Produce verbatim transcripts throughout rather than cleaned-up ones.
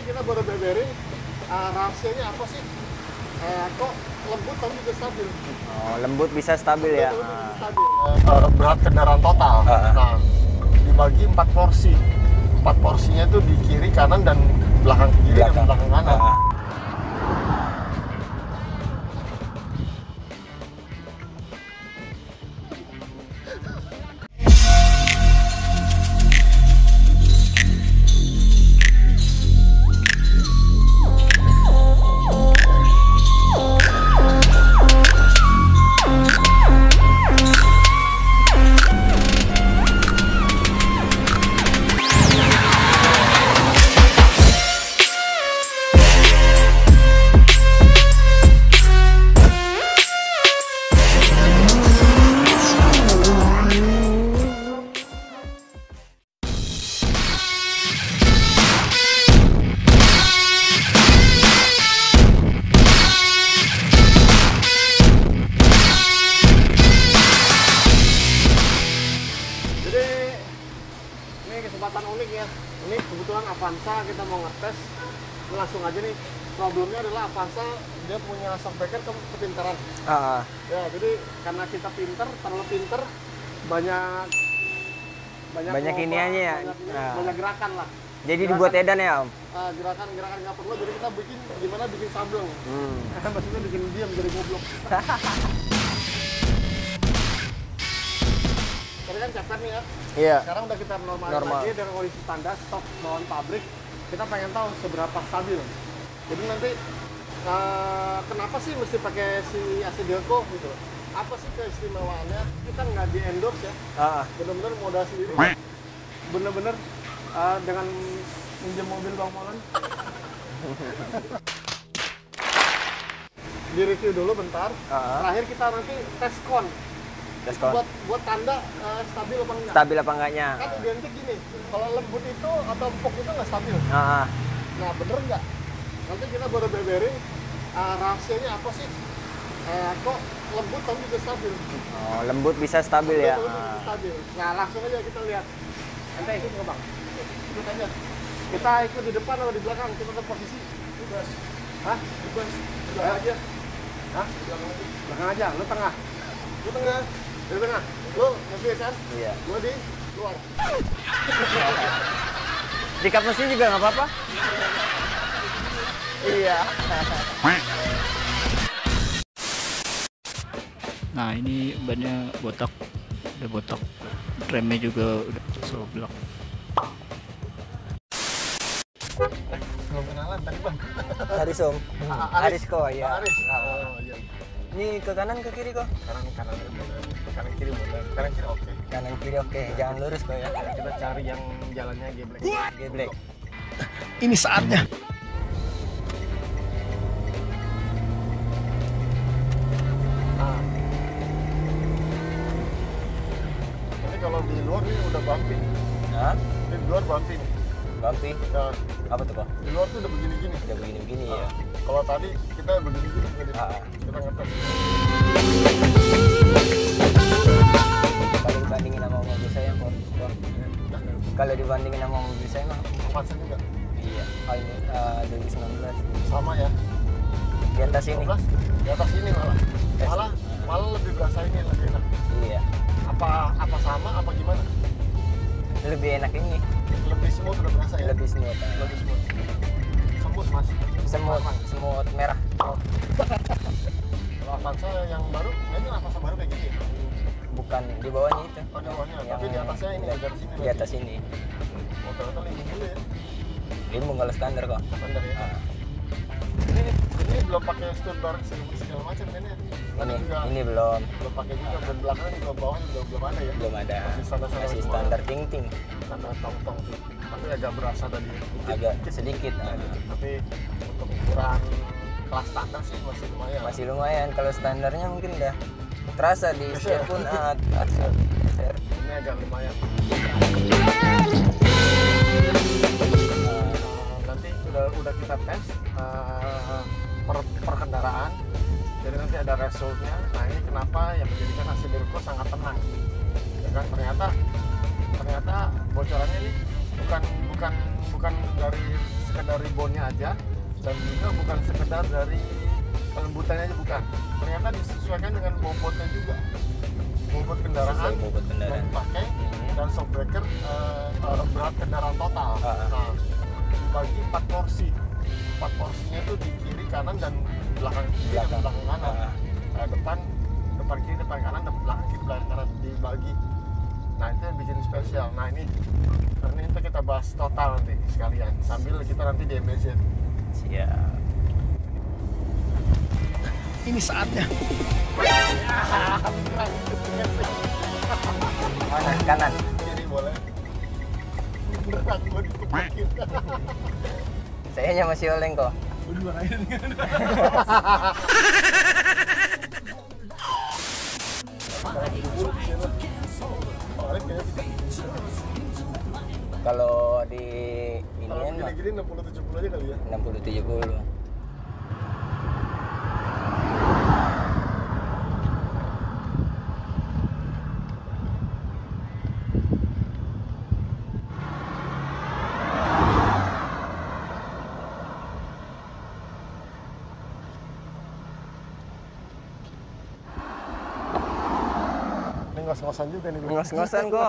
kita baru beberin uh, rahasianya apa sih? Uh, kok lembut tapi bisa stabil? Oh, lembut bisa stabil ya. Lembut, bisa stabil. Uh, berat kendaraan total. Uh -huh. Nah, dibagi empat porsi. Empat porsinya itu di kiri, kanan, dan belakang kiri belakang. dan belakang kanan. Uh -huh. Kesempatan unik ya, ini kebetulan Avanza kita mau ngetes. Langsung aja nih, problemnya adalah Avanza dia punya shockbreaker ke kepintaran. Uh. Ya, jadi karena kita pinter, terlalu pinter, banyak banyak, banyak ini aja ya, banyak, ini, uh. banyak gerakan lah. Jadi gerakan, dibuat edan ya Om? Uh, gerakan gerakan nggak perlu, jadi kita bikin gimana bikin sableng. Hmm. Maksudnya bikin diam jadi goblok. Tadi kan ceper nih ya. Iya. Sekarang udah kita normal, normal. lagi dengan kondisi standar stok bawaan pabrik. Kita pengen tahu seberapa stabil. Jadi nanti uh, kenapa sih mesti pakai si A C Delco gitu? Apa sih keistimewaannya? Kita nggak di endorse ya. Uh. Bener-bener modal sendiri. Bener-bener uh, dengan pinjam mobil Bang Molen. Di review dulu bentar. Uh. Terakhir kita nanti tes kon. buat buat tanda uh, stabil apa enggak? Stabil apa enggaknya? Kan identik gini, kalau lembut itu atau empuk itu nggak stabil. Uh-huh. Nah bener nggak? Nanti kita baru beberin uh, rahasianya apa sih? Uh, kok lembut tapi bisa stabil? Oh, lembut bisa stabil lembut, ya? Lembut bisa stabil. Nah langsung aja kita lihat. Ente ikut nggak Bang? Ikut aja. Kita ikut di depan atau di belakang? Kita tetap posisi. Bebas. Hah? Bebas. Belakang aja. Hah? Belakang aja. Belakang aja. Lu tengah. Lu tengah. Di tengah, lu nge-V kan? Iya. Gua di luar. Di kap mesin juga nggak apa-apa? Iya. Nah ini bannya botak, udah botak, remnya juga udah soblak. Belum kenalan tadi Bang. Haris Om. Haris kok ya. Haris. Oh iya. Ini ke kanan ke kiri kok? Kanan kanan kanan kiri boleh. Kanan kiri oke. Okay. Kanan kiri oke. Okay. Jangan lurus kok ya. Kita cari yang jalannya geblek. Geblek. Ini saatnya. Nah. Ini kalau di luar nih udah bumpy. Hah? Di luar bumpy nih. Bumpy? Nah. Apa tuh kok? Di luar tuh udah begini-gini. Udah begini-begini nah. ya. Kalau tadi kita begini-gini, begini. Ah. Kita ngetes. Kalau dibandingin sama mobil saya kok, kok. Nah. Kalau dibandingin sama mobil saya mah Avanza juga. Iya. Kali ini uh, dua ribu sembilan belas. Sama ya. Di atas ini. Di atas ini malah. Malah malah lebih berasa ini lebih enak. Iya. Apa apa sama apa gimana? Lebih enak ini. Lebih smooth udah berasa ya. Lebih smooth. Lebih smooth. Semut Mas. Semut, semut merah. Oh. Kalau Avanza yang baru, ini Avanza baru kayak gitu ya? Bukan, di bawahnya itu. Oh, di bawahnya, yang tapi di atasnya ini, di atas ini. Di atas ini. Oh, ternyata limbung dulu ya? Limbung kalau standar kok. Standar ya? Ah. Ini, ini belum pakai Stuttgart segala macam kan ya? Ini, juga, ini belum. Belum pakai juga, dan belakangnya juga bawahnya juga belum ada ya? Belum ada. Masih standar, Masih standar ting-ting. Standar tong-tong sih. Tapi agak berasa tadi. Agak sedikit. Nah, nah. Tapi untuk ukuran kelas standar sih masih lumayan. Masih lumayan. Kalau standarnya mungkin udah terasa di setir pun ah, terasa. Ini agak lumayan. Uh, nanti udah udah kita tes uh, per, per kendaraan. Jadi nanti ada resultnya. Nah ini kenapa yang menjadikan A C Delco sangat tenang. Ya kan ternyata ternyata bocorannya ini bukan bukan bukan dari sekedar ribbonnya aja, dan juga bukan sekedar dari kelembutannya aja, bukan. Ternyata disesuaikan dengan bobotnya juga, bobot kendaraan, Sesuai bobot kendaraan. yang dipakai, Hmm. dan shockbreaker uh, berat kendaraan total. Ah. Nah, dibagi empat porsi. Empat porsinya itu di kiri, kanan, dan belakang kiri dan Belakang. belakang kanan. Ah. Nah, depan depan kiri, depan kanan, dan belakang kiri, belakang kanan dibagi. Nah, itu yang bikin spesial. Nah, ini nanti kita bahas total nanti sekalian sambil kita nanti di M B Z. Siap. Ini saatnya. Mana? Kanan. Kiri boleh. Berat gua ditepakin. Sayanya masih oleng kok. Kalau di ini Kalau kan gini-gini enam puluh tujuh puluh aja kali ya. enam puluh tujuh puluh. Ini ngos-ngosan juga nih. Ngos-ngosan kok.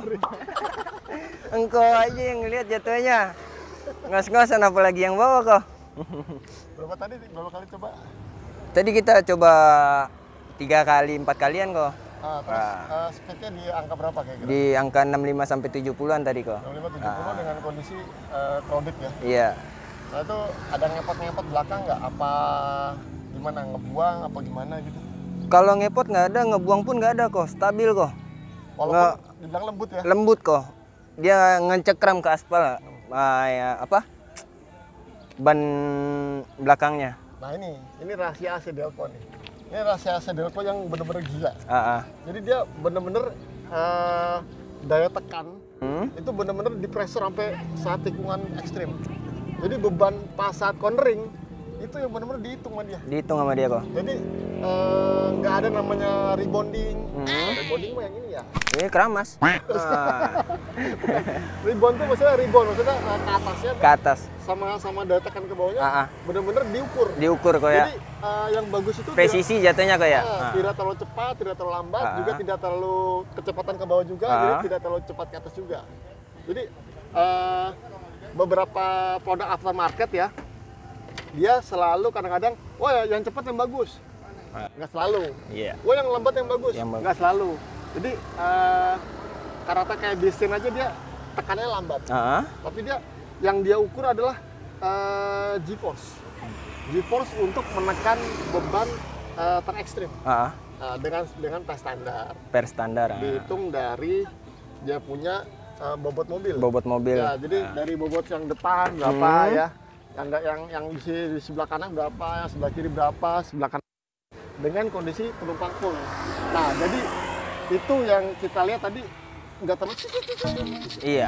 Engkau aja yang ngeliat jatuhnya. Ngos-ngosan apalagi yang bawa kok. Berapa tadi? Berapa kali coba? Tadi kita coba tiga kali, empat kalian kok. Ah, terus uh, speednya di angka berapa kayak gitu? Di angka enam puluh lima sampai tujuh puluhan tadi kok. enam puluh lima tujuh puluh dengan kondisi uh, crowded ya. Iya. Nah itu ada ngepot-ngepot belakang nggak? Apa gimana? Ngebuang apa gimana gitu? Kalau ngepot nggak ada, ngebuang pun nggak ada kok. Stabil kok. Walaupun Nggak- dibilang lembut ya? Lembut kok. Dia ngecekram ke aspal. Ah, ya, apa? Ban belakangnya. Nah ini, ini rahasia A C Delco nih. Ini rahasia A C Delco yang bener-bener gila. Ah, ah. Jadi dia bener-bener uh, daya tekan Hmm? itu bener-bener di pressure sampai saat tikungan ekstrim. Jadi beban pas saat cornering itu yang bener-bener dihitung sama dia. Dihitung sama dia kok. Jadi eh, nggak ada namanya rebonding. Hmm. Rebonding mah yang ini ya. Ini keramas. Ah, Rebound tuh maksudnya rebound, maksudnya eh, ke atasnya ke atas. sama sama daya tekan ke bawahnya Ah, ah. bener-bener diukur. Diukur kok ya. Jadi eh, yang bagus itu Presisi jatuhnya kok ya. tidak, eh, Ah. tidak terlalu cepat, tidak terlalu lambat, Ah, juga ah. tidak terlalu kecepatan ke bawah juga, Ah. jadi tidak terlalu cepat ke atas juga. Jadi eh, beberapa produk aftermarket ya, dia selalu kadang-kadang, wah yang cepat yang bagus, nggak selalu. Iya. Wah yang lambat yang bagus, Yang bagus. nggak selalu. Jadi eh, karena kayak bisnis aja dia tekannya lambat, Ah, tapi dia yang dia ukur adalah eh, G-force, G-force untuk menekan beban eh, terekstrim ah. eh, dengan dengan tes standar, Per standar. Ah. dihitung dari dia punya eh, bobot mobil. Bobot mobil. Ya, jadi Ah. dari bobot yang depan berapa Hmm. ya, yang nggak- yang yang di, si- di sebelah kanan berapa, yang sebelah kiri berapa, sebelah kanan dengan kondisi penumpang full. Nah, jadi itu yang kita lihat tadi nggak terlalu. Iya.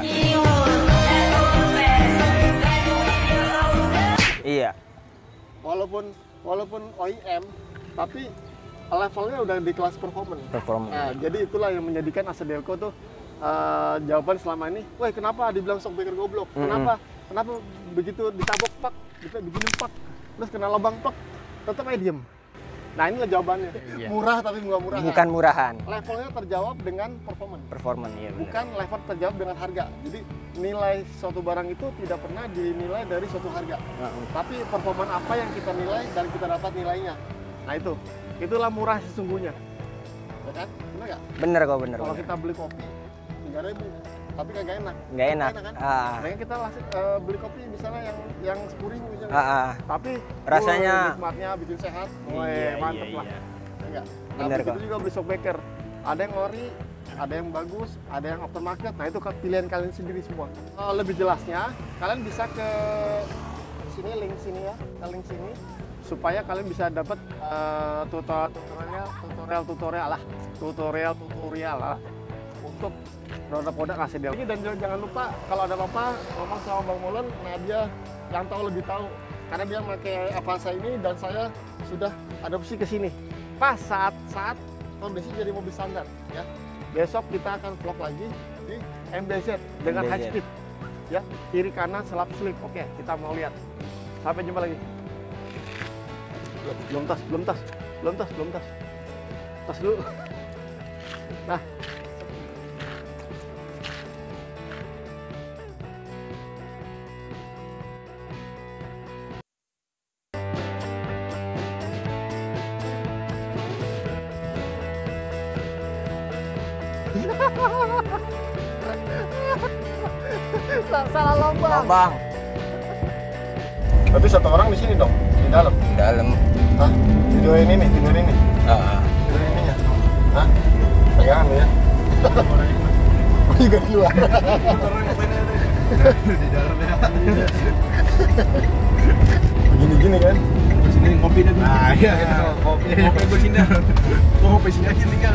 Iya. Walaupun walaupun O E M, tapi levelnya udah di kelas performance. Performa. Nah, jadi itulah yang menjadikan A C Delco tuh eh, jawaban selama ini. Wah, kenapa dibilang shockbreaker goblok? Mm-mm. Kenapa? Kenapa begitu ditabok pak, gitu begini pak, terus kena lubang pak, tetap aja diem. Nah, inilah jawabannya. Iya. Murah tapi nggak murah. Bukan murahan. Levelnya terjawab dengan performance, Performan iya benar. bukan level terjawab dengan harga. Jadi nilai suatu barang itu tidak pernah dinilai dari suatu harga, Ah, tapi performan apa yang kita nilai dan kita dapat nilainya. Nah itu, itulah murah sesungguhnya, ya kan? Benar nggak? bener kok bener. Kalau bener. kita beli kopi tiga ribu, tapi kagak enak. Nggak enak. kan? Ah, Makanya kita langsung eh, beli kopi misalnya yang yang sepuluh ribu misalnya. ah, ah. Tapi Rasanya- wah, nikmatnya bikin sehat, wah Iya, mantep iya, lah. iya. Ya nggak? Nah, Bener begitu kok. juga beli shockbreaker. Ada yang ori, ada yang bagus, ada yang aftermarket. Nah itu pilihan kalian sendiri semua. Eh, lebih jelasnya, kalian bisa ke sini, link sini ya, ke link sini supaya kalian bisa dapat eh, tutorial, tutorial, tutorial, tutorial lah, tutorial, tutorial lah untuk produk-produk A C Delco. Dan jangan lupa kalau ada apa-apa ngomong sama Bang Molen, nah dia yang tahu lebih tahu karena dia pakai Avanza ini dan saya sudah adopsi ke sini pas saat saat kondisi jadi mobil standar ya. Besok kita akan vlog lagi di M B Z dengan M B Z. high speed Ya, kiri kanan selap selip. Oke, kita mau lihat. Sampai jumpa lagi. Belum tas, belum tas, belum tas, belum tas. Tas dulu. Nah. Salah lubang. Bang, Berarti satu orang di sini dong, di dalam. dalam. Hah? Tidur ini nih, tidur ini. Ah, Tidur ininya. Hah? Pegangan ya. Gue juga di luar. Di dalam ya. Begini-gini kan. Sini ngopi deh. Ah iya kita ngopi. Ngopi gue sini. Gue ngopi sini aja tinggal.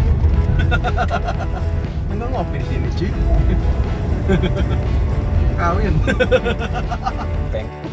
Enggak ngopi di sini, cuy. Kawin. thank